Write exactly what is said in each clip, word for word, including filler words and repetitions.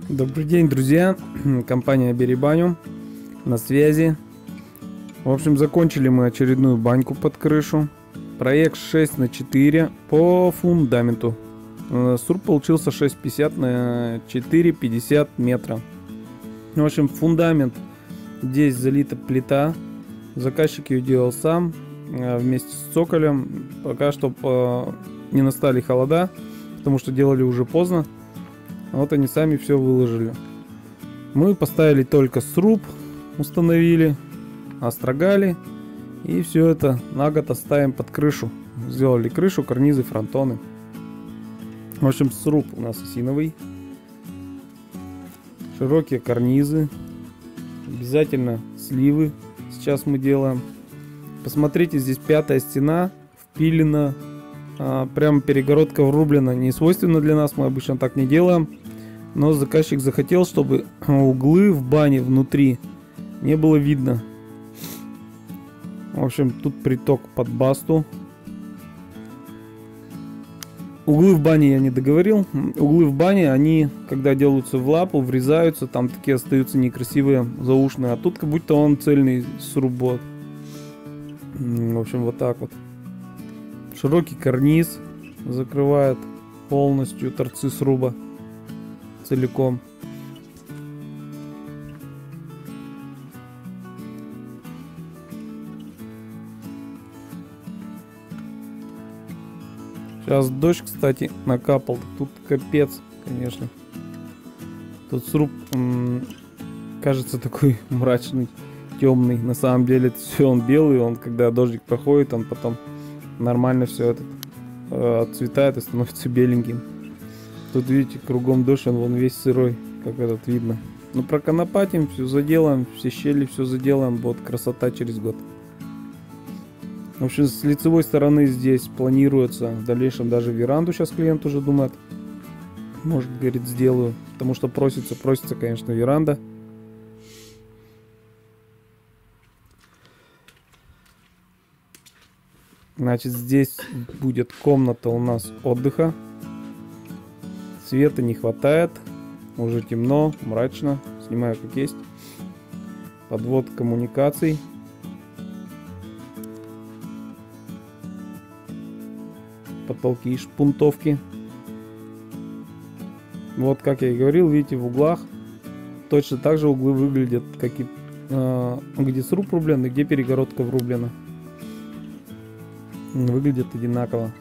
Добрый день, друзья. Компания Бери Баню на связи. В общем, закончили мы очередную баньку под крышу. Проект шесть на четыре по фундаменту. Сруб получился шесть пятьдесят на четыре пятьдесят метра. В общем, фундамент. Здесь залита плита. Заказчик ее делал сам вместе с цоколем. Пока что не настали холода, потому что делали уже поздно. Вот они сами все выложили. Мы поставили только сруб, установили, острогали. И все это на год оставим под крышу. Сделали крышу, карнизы, фронтоны. В общем, сруб у нас осиновый. Широкие карнизы. Обязательно сливы сейчас мы делаем. Посмотрите, здесь пятая стена впилена. А, прям перегородка врублена. Не свойственно для нас, мы обычно так не делаем. Но заказчик захотел, чтобы углы в бане внутри не было видно. В общем, тут приток под басту. Углы в бане я не договорил. Углы в бане, они, когда делаются в лапу, врезаются, там такие остаются некрасивые, заушные. А тут как будто он цельный сруб. В общем, вот так вот. Широкий карниз закрывает полностью торцы сруба целиком. Сейчас дождь, кстати, накапал. Тут капец, конечно. Тут сруб кажется такой мрачный, темный. На самом деле это все он белый. Он, когда дождик проходит, он потом нормально все это э, отцветает и становится беленьким. Тут видите, кругом дождь, он вон весь сырой, как этот видно. Ну, проконопатим, все заделаем, все щели все заделаем, будет красота через год. В общем, с лицевой стороны здесь планируется в дальнейшем даже веранду. Сейчас клиент уже думает, может, говорит, сделаю, потому что просится, просится, конечно, веранда. Значит, здесь будет комната у нас отдыха. Света не хватает. Уже темно, мрачно. Снимаю как есть. Подвод коммуникаций. Потолки и шпунтовки. Вот, как я и говорил, видите, в углах точно так же углы выглядят, как и э, где сруб рублен и где перегородка врублена. Выглядят одинаково.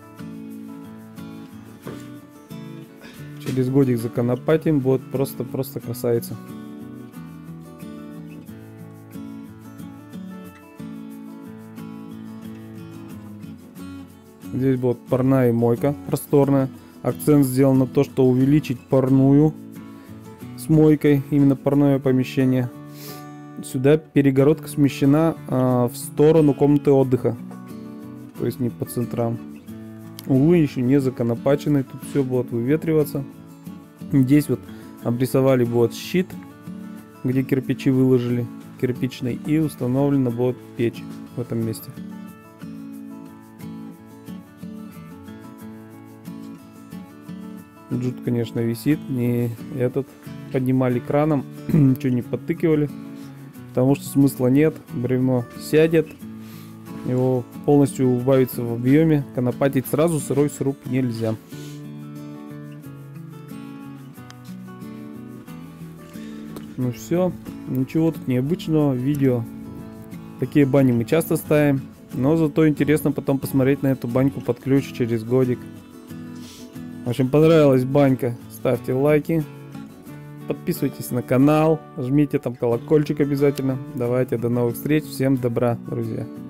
Через годик законопатим, будет просто-просто красавица. Здесь будет парная и мойка просторная. Акцент сделан на то, что увеличить парную с мойкой, именно парное помещение. Сюда перегородка смещена а, в сторону комнаты отдыха. То есть не по центрам. Углы еще не законопачены. Тут все будет выветриваться. Здесь вот обрисовали будет щит, где кирпичи выложили кирпичный, и установлена будет печь в этом месте. Джут, конечно, висит. Не этот поднимали краном, ничего не подтыкивали, потому что смысла нет. Бревно сядет, его полностью убавится в объеме. Конопатить сразу сырой сруб нельзя. Ну все, ничего тут необычного. Видео. Такие бани мы часто ставим, но зато интересно потом посмотреть на эту баньку под ключ через годик. В общем, понравилась банька, ставьте лайки, подписывайтесь на канал, жмите там колокольчик обязательно. Давайте, до новых встреч, всем добра, друзья.